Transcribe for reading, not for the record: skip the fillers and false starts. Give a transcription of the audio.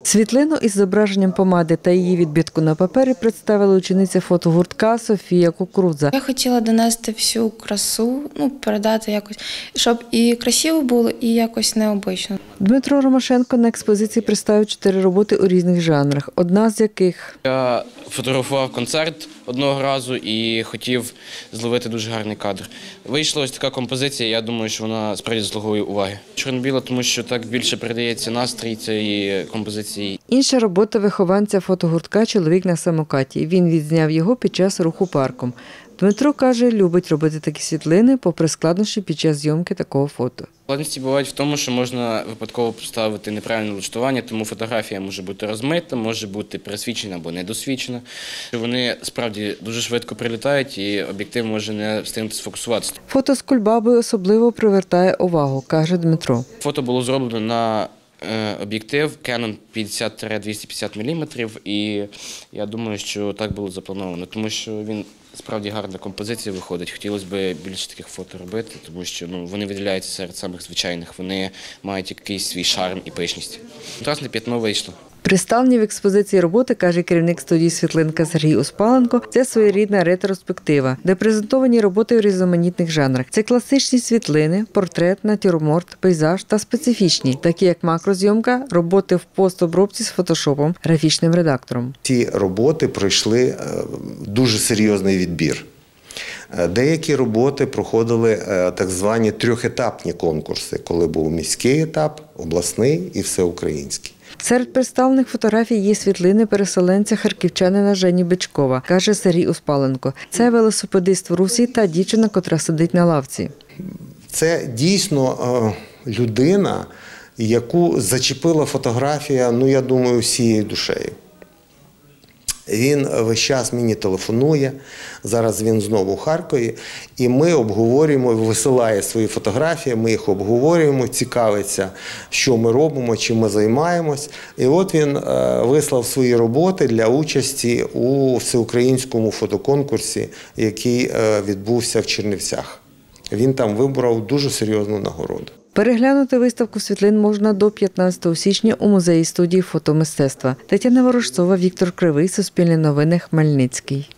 Світлину із зображенням помади та її відбитку на папері представила учениця фотогуртка Софія Кукурудза. Я хотіла донести всю красу, передати якось, щоб і красиво було, і якось необично. Дмитро Ромашенко на експозиції представив 4 роботи у різних жанрах, одна з яких… Я фотографував концерт одного разу і хотів зловити дуже гарний кадр. Вийшла ось така композиція, я думаю, що вона справді заслуговує уваги. Чорно-біла, тому що так більше передається настрій цієї композиції. Інша робота вихованця фотогуртка «Чоловік на самокаті». Він відзняв його під час руху парком. Дмитро каже, любить робити такі світлини, попри складнощі під час зйомки такого фото. Складності бувають в тому, що можна випадково поставити неправильне влаштування, тому фотографія може бути розмита, може бути пересвічена або недосвічена. Вони справді дуже швидко прилітають і об'єктив може не встигнути сфокусуватися. Фото з кульбабою особливо привертає увагу, каже Дмитро. Фото було зроблено на об'єктив Canon 50-250 мм, і я думаю, що так було заплановано, тому що він справді гарна композиція виходить. Хотілося б більше таких фото робити, тому що вони виділяються серед самих звичайних, вони мають якийсь свій шарм і пишність. Контрастне п'ятно вийшло. Представлені в експозиції роботи, каже керівник студії «Світлинка» Сергій Успаленко, це своєрідна ретроспектива, де презентовані роботи у різноманітних жанрах. Це класичні світлини, портрет, натюрморт, пейзаж та специфічні, такі як макрозйомка, роботи в постобробці з фотошопом, графічним редактором. Ці роботи пройшли дуже серйозний відбір. Деякі роботи проходили так звані трьохетапні конкурси, коли був міський етап, обласний і всеукраїнський. Серед представлених фотографій є світлини переселенця-харківчанина Жені Бичкова, каже Сергій Успаленко. Це велосипедист в русі та дівчина, котра сидить на лавці. Це дійсно людина, яку зачепила фотографія, я думаю, всією душею. Він весь час мені телефонує, зараз він знову у Харкові, і ми обговорюємо, висилає свої фотографії, ми їх обговорюємо, цікавиться, що ми робимо, чим ми займаємось. І от він вислав свої роботи для участі у всеукраїнському фотоконкурсі, який відбувся в Чернівцях. Він там виборов дуже серйозну нагороду. Переглянути виставку світлин можна до 15 січня у музеї студії фотомистецтва. Тетяна Ворожцова, Віктор Кривий, Суспільне новини, Хмельницький.